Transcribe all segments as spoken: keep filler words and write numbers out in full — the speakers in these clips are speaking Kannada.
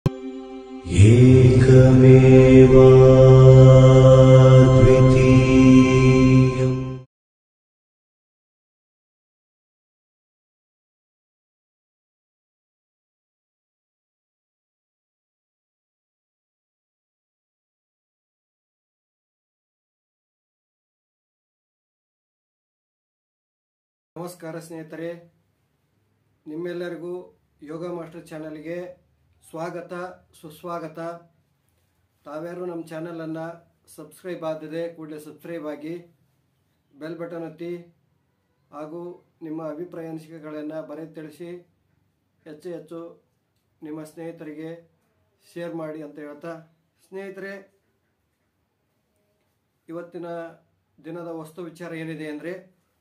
ಏಕಮೇವಾದ್ವಿತೀಯಂ. ನಮಸ್ಕಾರ ಸ್ನೇಹಿತರೆ, ನಿಮ್ಮೆಲ್ಲರಿಗೂ ಯೋಗ ಮಾಸ್ಟರ್ ಚಾನಲ್ಗೆ ಸ್ವಾಗತ ಸುಸ್ವಾಗತ. ತಾವ್ಯಾರು ನಮ್ಮ ಚಾನಲನ್ನು ಸಬ್ಸ್ಕ್ರೈಬ್ ಆಗಿದೆ ಕೂಡಲೇ ಸಬ್ಸ್ಕ್ರೈಬ್ ಆಗಿ, ಬೆಲ್ ಬಟನ್ ಒತ್ತಿ ಹಾಗೂ ನಿಮ್ಮ ಅಭಿಪ್ರಾಯ ಅನಿಸಿಕೆಗಳನ್ನು ಬರೆದು ತಿಳಿಸಿ ಹೆಚ್ಚು ಹೆಚ್ಚು ನಿಮ್ಮ ಸ್ನೇಹಿತರಿಗೆ ಶೇರ್ ಮಾಡಿ ಅಂತ ಹೇಳ್ತಾ, ಸ್ನೇಹಿತರೆ ಇವತ್ತಿನ ದಿನದ ವಸ್ತು ವಿಚಾರ ಏನಿದೆ ಅಂದರೆ,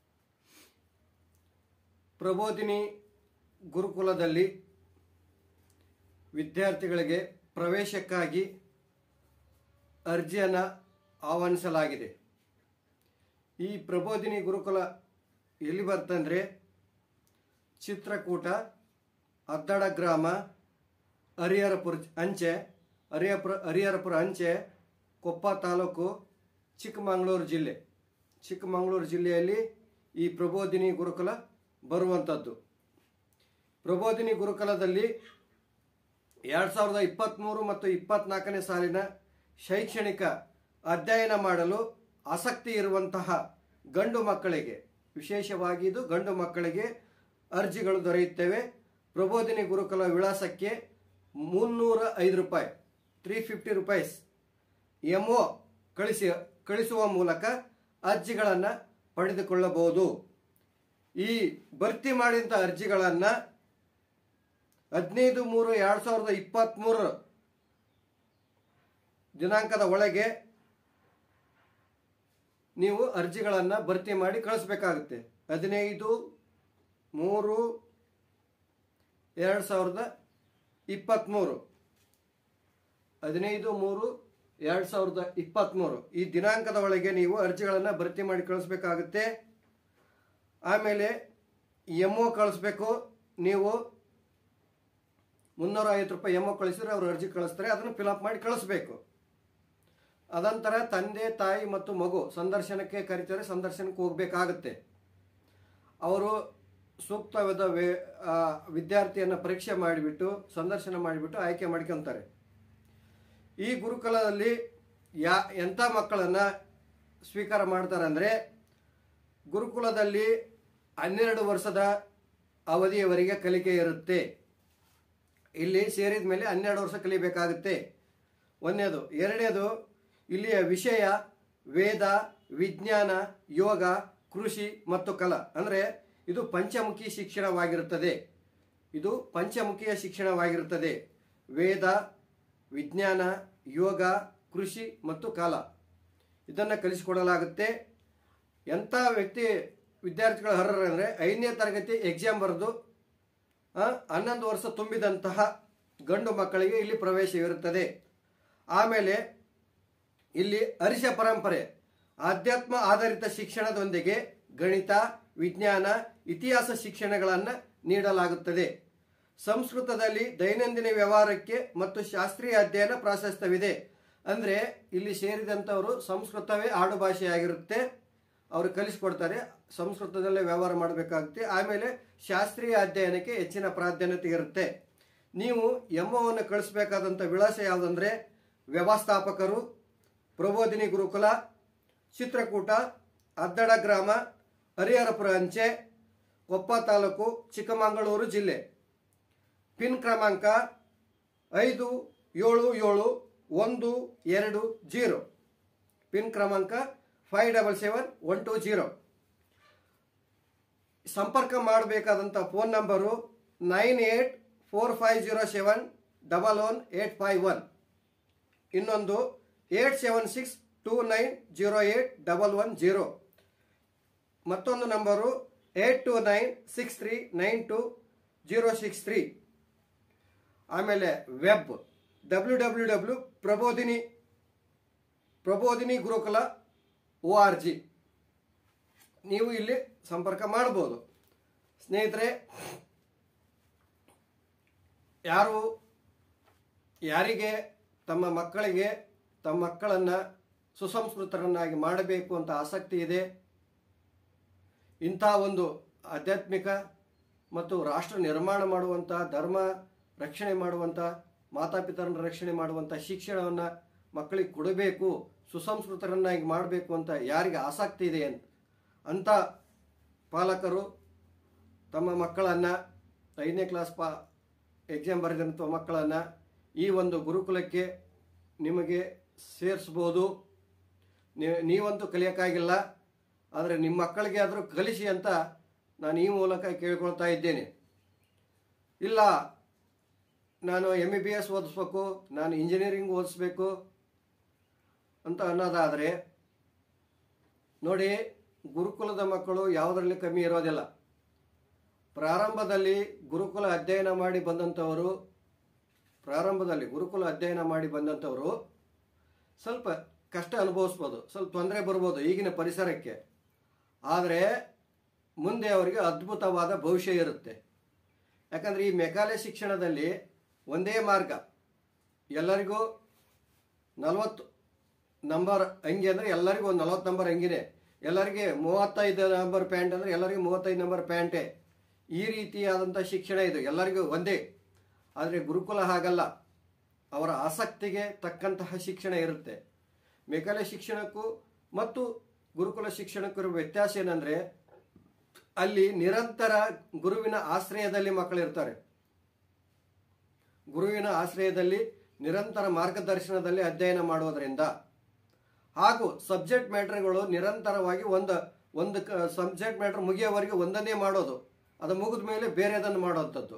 ಪ್ರಬೋಧಿನಿ ಗುರುಕುಲದಲ್ಲಿ ವಿದ್ಯಾರ್ಥಿಗಳಿಗೆ ಪ್ರವೇಶಕ್ಕಾಗಿ ಅರ್ಜಿಯನ್ನು ಆಹ್ವಾನಿಸಲಾಗಿದೆ. ಈ ಪ್ರಬೋಧಿನಿ ಗುರುಕುಲ ಎಲ್ಲಿ ಬರ್ತಂದರೆ ಚಿತ್ರಕೂಟ, ಅದ್ದಡ ಗ್ರಾಮ, ಹರಿಹರಪುರ ಅಂಚೆ, ಹರಿಹರಪುರ ಹರಿಹರಪುರ ಅಂಚೆ, ಕೊಪ್ಪ ತಾಲೂಕು, ಚಿಕ್ಕಮಗಳೂರು ಜಿಲ್ಲೆ. ಚಿಕ್ಕಮಗಳೂರು ಜಿಲ್ಲೆಯಲ್ಲಿ ಈ ಪ್ರಬೋಧಿನಿ ಗುರುಕುಲ ಬರುವಂಥದ್ದು. ಪ್ರಬೋಧಿನಿ ಗುರುಕುಲದಲ್ಲಿ ಎರಡು ಸಾವಿರದ ಇಪ್ಪತ್ತ್ಮೂರು ಮತ್ತು ಇಪ್ಪತ್ತ್ನಾಲ್ಕನೇ ಸಾಲಿನ ಶೈಕ್ಷಣಿಕ ಅಧ್ಯಯನ ಮಾಡಲು ಆಸಕ್ತಿ ಇರುವಂತಹ ಗಂಡು ಮಕ್ಕಳಿಗೆ, ವಿಶೇಷವಾಗಿ ಇದು ಗಂಡು ಮಕ್ಕಳಿಗೆ ಅರ್ಜಿಗಳು ದೊರೆಯುತ್ತವೆ. ಪ್ರಬೋಧಿನಿ ಗುರುಕುಲ ವಿಳಾಸಕ್ಕೆ ಮುನ್ನೂರ ಐದು ರೂಪಾಯಿ three fifty rupees M O ಕಳಿಸಿ ಕಳಿಸುವ ಮೂಲಕ ಅರ್ಜಿಗಳನ್ನು ಪಡೆದುಕೊಳ್ಳಬಹುದು. ಈ ಭರ್ತಿ ಮಾಡಿದಂಥ ಅರ್ಜಿಗಳನ್ನು ಹದಿನೈದು ಮೂರು ಎರಡು ಸಾವಿರದ ಇಪ್ಪತ್ತ್ಮೂರು ದಿನಾಂಕದ ಒಳಗೆ ನೀವು ಅರ್ಜಿಗಳನ್ನು ಭರ್ತಿ ಮಾಡಿ ಕಳಿಸ್ಬೇಕಾಗುತ್ತೆ. ಹದಿನೈದು ಮೂರು ಎರಡು ಸಾವಿರದ ಇಪ್ಪತ್ತ್ಮೂರು ಹದಿನೈದು ಮೂರು ಎರಡು ಸಾವಿರದ ಇಪ್ಪತ್ತ್ಮೂರು ಈ ದಿನಾಂಕದ ಒಳಗೆ ನೀವು ಅರ್ಜಿಗಳನ್ನು ಭರ್ತಿ ಮಾಡಿ ಕಳಿಸ್ಬೇಕಾಗುತ್ತೆ. ಆಮೇಲೆ ಎಮ್ ಒ ಕಳಿಸ್ಬೇಕು. ನೀವು ಮುನ್ನೂರ ಐವತ್ತು ರೂಪಾಯಿ ಎಮ್ ಒ ಕಳಿಸಿದ್ರೆ ಅವರು ಅರ್ಜಿ ಕಳಿಸ್ತಾರೆ, ಅದನ್ನು ಫಿಲಪ್ ಮಾಡಿ ಕಳಿಸ್ಬೇಕು. ಅದಂತರ ತಂದೆ ತಾಯಿ ಮತ್ತು ಮಗು ಸಂದರ್ಶನಕ್ಕೆ ಕರೀತಾರೆ, ಸಂದರ್ಶನಕ್ಕೆ ಹೋಗಬೇಕಾಗುತ್ತೆ. ಅವರು ಸೂಕ್ತವಾದ ವಿದ್ಯಾರ್ಥಿಯನ್ನು ಪರೀಕ್ಷೆ ಮಾಡಿಬಿಟ್ಟು ಸಂದರ್ಶನ ಮಾಡಿಬಿಟ್ಟು ಆಯ್ಕೆ ಮಾಡ್ಕೊತಾರೆ. ಈ ಗುರುಕುಲದಲ್ಲಿ ಯಾ ಎಂಥ ಮಕ್ಕಳನ್ನು ಸ್ವೀಕಾರ ಮಾಡ್ತಾರೆ ಅಂದರೆ, ಗುರುಕುಲದಲ್ಲಿ ಹನ್ನೆರಡು ವರ್ಷದ ಅವಧಿಯವರೆಗೆ ಕಲಿಕೆ ಇರುತ್ತೆ. ಇಲ್ಲಿ ಸೇರಿದ ಮೇಲೆ ಹನ್ನೆರಡು ವರ್ಷ ಕಲಿಬೇಕಾಗುತ್ತೆ, ಒಂದನೇದು. ಎರಡನೇದು, ಇಲ್ಲಿಯ ವಿಷಯ ವೇದ, ವಿಜ್ಞಾನ, ಯೋಗ, ಕೃಷಿ ಮತ್ತು ಕಲಾ. ಅಂದರೆ ಇದು ಪಂಚಮುಖಿ ಶಿಕ್ಷಣವಾಗಿರುತ್ತದೆ. ಇದು ಪಂಚಮುಖಿಯ ಶಿಕ್ಷಣವಾಗಿರುತ್ತದೆ. ವೇದ, ವಿಜ್ಞಾನ, ಯೋಗ, ಕೃಷಿ ಮತ್ತು ಕಲಾ ಇದನ್ನು ಕಲಿಸಿಕೊಡಲಾಗುತ್ತೆ. ಎಂಥ ವ್ಯಕ್ತಿ ವಿದ್ಯಾರ್ಥಿಗಳು ಅರ್ಹರು ಅಂದರೆ, ಐದನೇ ತರಗತಿ ಎಕ್ಸಾಮ್ ಬರೆದು ಹನ್ನೊಂದು ವರ್ಷ ತುಂಬಿದಂತಹ ಗಂಡು ಮಕ್ಕಳಿಗೆ ಇಲ್ಲಿ ಪ್ರವೇಶವಿರುತ್ತದೆ. ಆಮೇಲೆ ಇಲ್ಲಿ ಹರ್ಷ ಪರಂಪರೆ, ಆಧ್ಯಾತ್ಮ ಆಧಾರಿತ ಶಿಕ್ಷಣದೊಂದಿಗೆ ಗಣಿತ, ವಿಜ್ಞಾನ, ಇತಿಹಾಸ ಶಿಕ್ಷಣಗಳನ್ನು ನೀಡಲಾಗುತ್ತದೆ. ಸಂಸ್ಕೃತದಲ್ಲಿ ದೈನಂದಿನ ವ್ಯವಹಾರಕ್ಕೆ ಮತ್ತು ಶಾಸ್ತ್ರೀಯ ಅಧ್ಯಯನ ಪ್ರಾಶಸ್ತ್ಯವಿದೆ. ಅಂದರೆ ಇಲ್ಲಿ ಸೇರಿದಂಥವರು ಸಂಸ್ಕೃತವೇ ಆಡು ಭಾಷೆಯಾಗಿರುತ್ತೆ, ಅವರು ಕಲಿಸ್ಕೊಡ್ತಾರೆ, ಸಂಸ್ಕೃತದಲ್ಲೇ ವ್ಯವಹಾರ ಮಾಡಬೇಕಾಗುತ್ತೆ. ಆಮೇಲೆ ಶಾಸ್ತ್ರೀಯ ಅಧ್ಯಯನಕ್ಕೆ ಹೆಚ್ಚಿನ ಪ್ರಾಧಾನ್ಯತೆ ಇರುತ್ತೆ. ನೀವು ಎಮ್ ಒವನ್ನು ಕಳಿಸ್ಬೇಕಾದಂಥ ವಿಳಾಸ ಯಾವುದಂದರೆ, ವ್ಯವಸ್ಥಾಪಕರು, ಪ್ರಬೋಧಿನಿ ಗುರುಕುಲ, ಚಿತ್ರಕೂಟ, ಅದ್ದಡ ಗ್ರಾಮ, ಹರಿಹರಪುರ ಅಂಚೆ, ಕೊಪ್ಪ ತಾಲೂಕು, ಚಿಕ್ಕಮಗಳೂರು ಜಿಲ್ಲೆ. ಪಿನ್ ಕ್ರಮಾಂಕ ಐದು ಏಳು ಏಳು ಒಂದು ಎರಡು ಜೀರೋ. ಪಿನ್ ಕ್ರಮಾಂಕ five double seven one two zero. ಸಂಪರ್ಕ ಮಾಡಬೇಕಾದಂಥ phone number nine eight four five zero seven double one eight five one. ಇನ್ನೊಂದು eight seven six two nine zero eight double one zero. ಮತ್ತೊಂದು number eight two nine six three nine two zero six three. ಆಮೇಲೆ web W W W Prabodhini Prabodhini Gurukula O R G. ನೀವು ಇಲ್ಲಿ ಸಂಪರ್ಕ ಮಾಡಬಹುದು. ಸ್ನೇಹಿತರೆ, ಯಾರು ಯಾರಿಗೆ ತಮ್ಮ ಮಕ್ಕಳಿಗೆ ತಮ್ಮ ಮಕ್ಕಳನ್ನು ಸುಸಂಸ್ಕೃತರನ್ನಾಗಿ ಮಾಡಬೇಕು ಅಂತ ಆಸಕ್ತಿ ಇದೆ, ಇಂಥ ಒಂದು ಆಧ್ಯಾತ್ಮಿಕ ಮತ್ತು ರಾಷ್ಟ್ರ ನಿರ್ಮಾಣ ಮಾಡುವಂಥ, ಧರ್ಮ ರಕ್ಷಣೆ ಮಾಡುವಂಥ, ಮಾತಾಪಿತರನ್ನ ರಕ್ಷಣೆ ಮಾಡುವಂಥ ಶಿಕ್ಷಣವನ್ನು ಮಕ್ಕಳಿಗೆ ಕೊಡಬೇಕು, ಸುಸಂಸ್ಕೃತರನ್ನಾಗಿ ಮಾಡಬೇಕು ಅಂತ ಯಾರಿಗೆ ಆಸಕ್ತಿ ಇದೆ ಅಂತ ಅಂಥ ಪಾಲಕರು ತಮ್ಮ ಮಕ್ಕಳನ್ನು ಐದನೇ ಕ್ಲಾಸ್ ಪಾ ಎಕ್ಸಾಮ್ ಬರೆದಂಥ ಮಕ್ಕಳನ್ನು ಈ ಒಂದು ಗುರುಕುಲಕ್ಕೆ ನಿಮಗೆ ಸೇರಿಸ್ಬೋದು. ನೀವಂತೂ ಕಲಿಯೋಕ್ಕಾಗಿಲ್ಲ, ಆದರೆ ನಿಮ್ಮ ಮಕ್ಕಳಿಗೆ ಆದರೂ ಕಲಿಸಿ ಅಂತ ನಾನು ಈ ಮೂಲಕ ಕೇಳ್ಕೊಳ್ತಾ ಇದ್ದೇನೆ. ಇಲ್ಲ ನಾನು ಎಮ್ ಬಿ ಬಿ ಎಸ್ ಓದಿಸ್ಬೇಕು, ನಾನು ಇಂಜಿನಿಯರಿಂಗ್ ಓದಿಸ್ಬೇಕು ಅಂತ ಅನ್ನೋದಾದರೆ ನೋಡಿ, ಗುರುಕುಲದ ಮಕ್ಕಳು ಯಾವುದರಲ್ಲಿ ಕಮ್ಮಿ ಇರೋದಿಲ್ಲ. ಪ್ರಾರಂಭದಲ್ಲಿ ಗುರುಕುಲ ಅಧ್ಯಯನ ಮಾಡಿ ಬಂದಂಥವರು ಪ್ರಾರಂಭದಲ್ಲಿ ಗುರುಕುಲ ಅಧ್ಯಯನ ಮಾಡಿ ಬಂದಂಥವರು ಸ್ವಲ್ಪ ಕಷ್ಟ ಅನುಭವಿಸ್ಬೋದು, ಸ್ವಲ್ಪ ತೊಂದರೆ ಬರ್ಬೋದು ಈಗಿನ ಪರಿಸರಕ್ಕೆ. ಆದರೆ ಮುಂದೆ ಅವರಿಗೆ ಅದ್ಭುತವಾದ ಭವಿಷ್ಯ ಇರುತ್ತೆ. ಯಾಕಂದರೆ ಈ ಮೆಕಾಲೆ ಶಿಕ್ಷಣದಲ್ಲಿ ಒಂದೇ ಮಾರ್ಗ, ಎಲ್ಲರಿಗೂ ನಲವತ್ತು ನಂಬರ್ ಅಂಗಿ ಅಂದರೆ ಎಲ್ಲರಿಗೂ ಒಂದು ನಲವತ್ತು ನಂಬರ್ ಅಂಗಿನೇ, ಎಲ್ಲರಿಗೆ ಮೂವತ್ತೈದು ನಂಬರ್ ಪ್ಯಾಂಟ್ ಅಂದರೆ ಎಲ್ಲರಿಗೂ ಮೂವತ್ತೈದು ನಂಬರ್ ಪ್ಯಾಂಟೇ. ಈ ರೀತಿಯಾದಂಥ ಶಿಕ್ಷಣ ಇದು, ಎಲ್ಲರಿಗೂ ಒಂದೇ. ಆದರೆ ಗುರುಕುಲ ಹಾಗಲ್ಲ, ಅವರ ಆಸಕ್ತಿಗೆ ತಕ್ಕಂತಹ ಶಿಕ್ಷಣ ಇರುತ್ತೆ. ಮೆಕಾಲೆ ಶಿಕ್ಷಣಕ್ಕೂ ಮತ್ತು ಗುರುಕುಲ ಶಿಕ್ಷಣಕ್ಕೂ ಇರುವ ವ್ಯತ್ಯಾಸ ಏನಂದರೆ, ಅಲ್ಲಿ ನಿರಂತರ ಗುರುವಿನ ಆಶ್ರಯದಲ್ಲಿ ಮಕ್ಕಳಿರ್ತಾರೆ. ಗುರುವಿನ ಆಶ್ರಯದಲ್ಲಿ ನಿರಂತರ ಮಾರ್ಗದರ್ಶನದಲ್ಲಿ ಅಧ್ಯಯನ ಮಾಡೋದರಿಂದ ಹಾಗೂ ಸಬ್ಜೆಕ್ಟ್ ಮ್ಯಾಟ್ರ್ಗಳು ನಿರಂತರವಾಗಿ ಒಂದು ಒಂದು ಸಬ್ಜೆಕ್ಟ್ ಮ್ಯಾಟ್ರ್ ಮುಗಿಯೋವರೆಗೆ ಒಂದನ್ನೇ ಮಾಡೋದು, ಅದು ಮುಗಿದ ಮೇಲೆ ಬೇರೆದನ್ನು ಮಾಡೋವಂಥದ್ದು.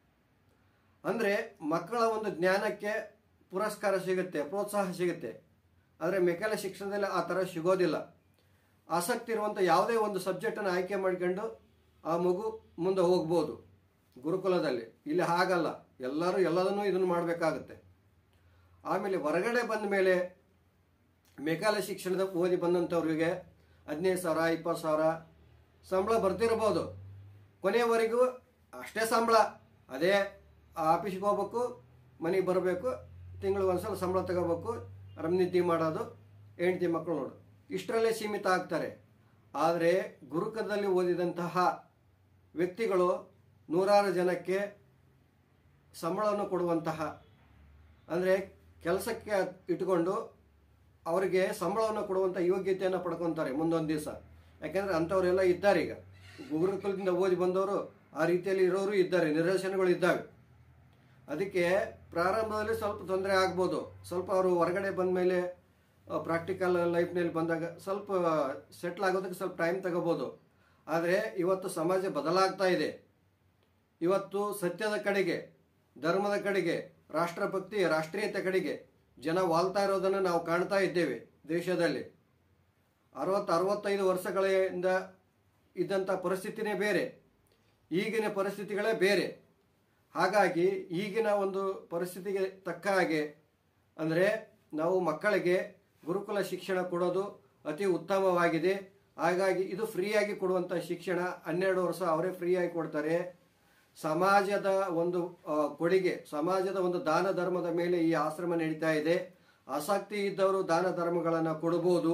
ಅಂದರೆ ಮಕ್ಕಳ ಒಂದು ಜ್ಞಾನಕ್ಕೆ ಪುರಸ್ಕಾರ ಸಿಗುತ್ತೆ, ಪ್ರೋತ್ಸಾಹ ಸಿಗುತ್ತೆ. ಆದರೆ ಮೆಕಾಲೆ ಶಿಕ್ಷಣದಲ್ಲಿ ಆ ಥರ ಸಿಗೋದಿಲ್ಲ. ಆಸಕ್ತಿ ಇರುವಂಥ ಯಾವುದೇ ಒಂದು ಸಬ್ಜೆಕ್ಟನ್ನು ಆಯ್ಕೆ ಮಾಡ್ಕೊಂಡು ಆ ಮಗು ಮುಂದೆ ಹೋಗ್ಬೋದು. ಗುರುಕುಲದಲ್ಲಿ ಇಲ್ಲಿ ಹಾಗಲ್ಲ, ಎಲ್ಲರೂ ಎಲ್ಲದನ್ನೂ ಇದನ್ನು ಮಾಡಬೇಕಾಗುತ್ತೆ. ಆಮೇಲೆ ಹೊರಗಡೆ ಬಂದ ಮೇಲೆ ಮೆಕಾಲೆ ಶಿಕ್ಷಣದ ಓದಿ ಬಂದಂಥವ್ರಿಗೆ ಹದಿನೈದು ಸಾವಿರ ಇಪ್ಪತ್ತು ಸಾವಿರ ಸಂಬಳ ಬರ್ತಿರ್ಬೋದು. ಕೊನೆಯವರೆಗೂ ಅಷ್ಟೇ ಸಂಬಳ, ಅದೇ ಆಫೀಸ್ಗೆ ಹೋಗ್ಬೇಕು, ಮನೆಗೆ ಬರಬೇಕು, ತಿಂಗಳು ಒಂದ್ಸಲ ಸಂಬಳ ತಗೋಬೇಕು, ರಮ್ನಿದ್ದೆ ಮಾಡೋದು, ಹೆಂಡತಿ ಮಕ್ಕಳು ನೋಡು, ಇಷ್ಟರಲ್ಲೇ ಸೀಮಿತ ಆಗ್ತಾರೆ. ಆದರೆ ಗುರುಕುಲದಲ್ಲಿ ಓದಿದಂತಹ ವ್ಯಕ್ತಿಗಳು ನೂರಾರು ಜನಕ್ಕೆ ಸಂಬಳವನ್ನು ಕೊಡುವಂತಹ, ಅಂದರೆ ಕೆಲಸಕ್ಕೆ ಇಟ್ಟುಕೊಂಡು ಅವರಿಗೆ ಸಂಬಳವನ್ನು ಕೊಡುವಂಥ ಯೋಗ್ಯತೆಯನ್ನು ಪಡ್ಕೊತಾರೆ ಮುಂದೊಂದು ದಿವಸ. ಯಾಕೆಂದರೆ ಅಂಥವರೆಲ್ಲ ಇದ್ದಾರೆ. ಈಗ ಗುರುಕುಲದಿಂದ ಓದಿ ಬಂದವರು ಆ ರೀತಿಯಲ್ಲಿ ಇರೋರು ಇದ್ದಾರೆ, ನಿದರ್ಶನಗಳು ಇದ್ದಾವೆ. ಅದಕ್ಕೆ ಪ್ರಾರಂಭದಲ್ಲಿ ಸ್ವಲ್ಪ ತೊಂದರೆ ಆಗ್ಬೋದು. ಸ್ವಲ್ಪ ಅವರು ಹೊರಗಡೆ ಬಂದ ಮೇಲೆ ಪ್ರಾಕ್ಟಿಕಲ್ ಲೈಫ್ನಲ್ಲಿ ಬಂದಾಗ ಸ್ವಲ್ಪ ಸೆಟ್ಲ್ ಆಗೋದಕ್ಕೆ ಸ್ವಲ್ಪ ಟೈಮ್ ತಗೋಬೋದು. ಆದರೆ ಇವತ್ತು ಸಮಾಜ ಬದಲಾಗ್ತಾ ಇದೆ. ಇವತ್ತು ಸತ್ಯದ ಕಡೆಗೆ, ಧರ್ಮದ ಕಡೆಗೆ, ರಾಷ್ಟ್ರಭಕ್ತಿ ರಾಷ್ಟ್ರೀಯತೆ ಕಡೆಗೆ ಜನ ವಾಲ್ತಾ ಇರೋದನ್ನು ನಾವು ಕಾಣ್ತಾ ಇದ್ದೇವೆ ದೇಶದಲ್ಲಿ. ಅರವತ್ತು ಅರವತ್ತೈದು ವರ್ಷಗಳಿಂದ ಇದ್ದಂಥ ಪರಿಸ್ಥಿತಿನೇ ಬೇರೆ, ಈಗಿನ ಪರಿಸ್ಥಿತಿಗಳೇ ಬೇರೆ. ಹಾಗಾಗಿ ಈಗಿನ ಒಂದು ಪರಿಸ್ಥಿತಿಗೆ ತಕ್ಕ ಹಾಗೆ ಅಂದರೆ ನಾವು ಮಕ್ಕಳಿಗೆ ಗುರುಕುಲ ಶಿಕ್ಷಣ ಕೊಡೋದು ಅತಿ ಉತ್ತಮವಾಗಿದೆ. ಹಾಗಾಗಿ ಇದು ಫ್ರೀಯಾಗಿ ಕೊಡುವಂಥ ಶಿಕ್ಷಣ, ಹನ್ನೆರಡು ವರ್ಷ ಅವರೇ ಫ್ರೀಯಾಗಿ ಕೊಡ್ತಾರೆ. ಸಮಾಜದ ಒಂದು ಕೊಡುಗೆ, ಸಮಾಜದ ಒಂದು ದಾನ ಧರ್ಮದ ಮೇಲೆ ಈ ಆಶ್ರಮ ನಡೀತಾ ಇದೆ. ಆಸಕ್ತಿ ಇದ್ದವರು ದಾನ ಧರ್ಮಗಳನ್ನು ಕೊಡಬಹುದು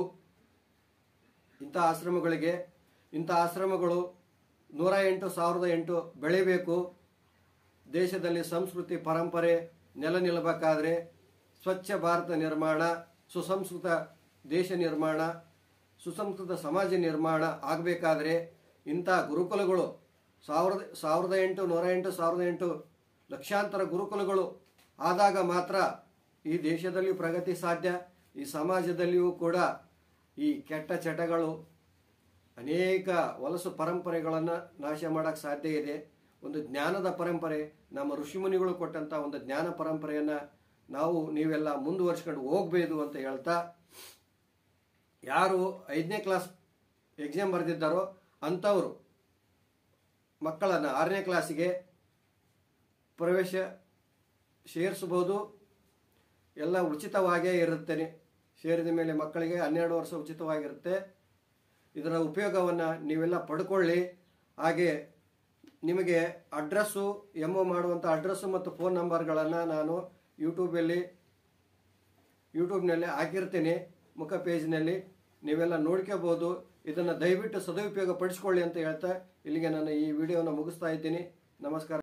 ಇಂಥ ಆಶ್ರಮಗಳಿಗೆ. ಇಂಥ ಆಶ್ರಮಗಳು ನೂರ ಎಂಟು ಸಾವಿರದ ಎಂಟು ಬೆಳಿಬೇಕು. ದೇಶದಲ್ಲಿ ಸಂಸ್ಕೃತಿ ಪರಂಪರೆ ನೆಲೆ ನಿಲ್ಲಬೇಕಾದ್ರೆ ಸ್ವಚ್ಛ ಭಾರತ ನಿರ್ಮಾಣ, ಸುಸಂಸ್ಕೃತ ದೇಶ ನಿರ್ಮಾಣ, ಸುಸಂಸ್ಕೃತ ಸಮಾಜ ನಿರ್ಮಾಣ ಆಗಬೇಕಾದ್ರೆ ಇಂಥ ಗುರುಕುಲಗಳು ಸಾವಿರದ ಸಾವಿರದ ಎಂಟು ನೂರ ಎಂಟು ಸಾವಿರದ ಎಂಟು ಲಕ್ಷಾಂತರ ಗುರುಕುಲಗಳು ಆದಾಗ ಮಾತ್ರ ಈ ದೇಶದಲ್ಲಿ ಪ್ರಗತಿ ಸಾಧ್ಯ. ಈ ಸಮಾಜದಲ್ಲಿಯೂ ಕೂಡ ಈ ಕೆಟ್ಟ ಚಟಗಳು, ಅನೇಕ ವಲಸು ಪರಂಪರೆಗಳನ್ನು ನಾಶ ಮಾಡೋಕ್ಕೆ ಸಾಧ್ಯ ಇದೆ. ಒಂದು ಜ್ಞಾನದ ಪರಂಪರೆ, ನಮ್ಮ ಋಷಿಮುನಿಗಳು ಕೊಟ್ಟಂಥ ಒಂದು ಜ್ಞಾನ ಪರಂಪರೆಯನ್ನು ನಾವು ನೀವೆಲ್ಲ ಮುಂದುವರ್ಸ್ಕೊಂಡು ಹೋಗಬೇಕು ಅಂತ ಹೇಳ್ತಾ, ಯಾರು ಐದನೇ ಕ್ಲಾಸ್ ಎಕ್ಸಾಮ್ ಬರೆದಿದ್ದಾರೋ ಅಂಥವರು ಮಕ್ಕಳನ್ನು ಆರನೇ ಕ್ಲಾಸಿಗೆ ಪ್ರವೇಶ ಸೇರಿಸಬಹುದು. ಎಲ್ಲ ಉಚಿತವಾಗೇ ಇರುತ್ತೇನೆ. ಸೇರಿದ ಮೇಲೆ ಮಕ್ಕಳಿಗೆ ಹನ್ನೆರಡು ವರ್ಷ ಉಚಿತವಾಗಿರುತ್ತೆ. ಇದರ ಉಪಯೋಗವನ್ನು ನೀವೆಲ್ಲ ಪಡ್ಕೊಳ್ಳಿ. ಹಾಗೆ ನಿಮಗೆ ಅಡ್ರೆಸ್ಸು, ಎಮ್ ಒ ಮಾಡುವಂಥ ಅಡ್ರೆಸ್ಸು ಮತ್ತು ಫೋನ್ ನಂಬರ್ಗಳನ್ನು ನಾನು ಯೂಟ್ಯೂಬಲ್ಲಿ ಯೂಟ್ಯೂಬ್ನಲ್ಲಿ ಹಾಕಿರ್ತೀನಿ ಮುಖ ಪೇಜ್ನಲ್ಲಿ, ನೀವೆಲ್ಲ ನೋಡ್ಕೋಬಹುದು. ಇದನ್ನು ದಯವಿಟ್ಟು ಸದುಪಯೋಗ ಪಡಿಸ್ಕೊಳ್ಳಿ ಅಂತ ಹೇಳ್ತಾ ಇಲ್ಲಿಗೆ ನಾನು ಈ ವಿಡಿಯೋನ ಮುಗಿಸ್ತಾ ಇದ್ದೀನಿ. ನಮಸ್ಕಾರ.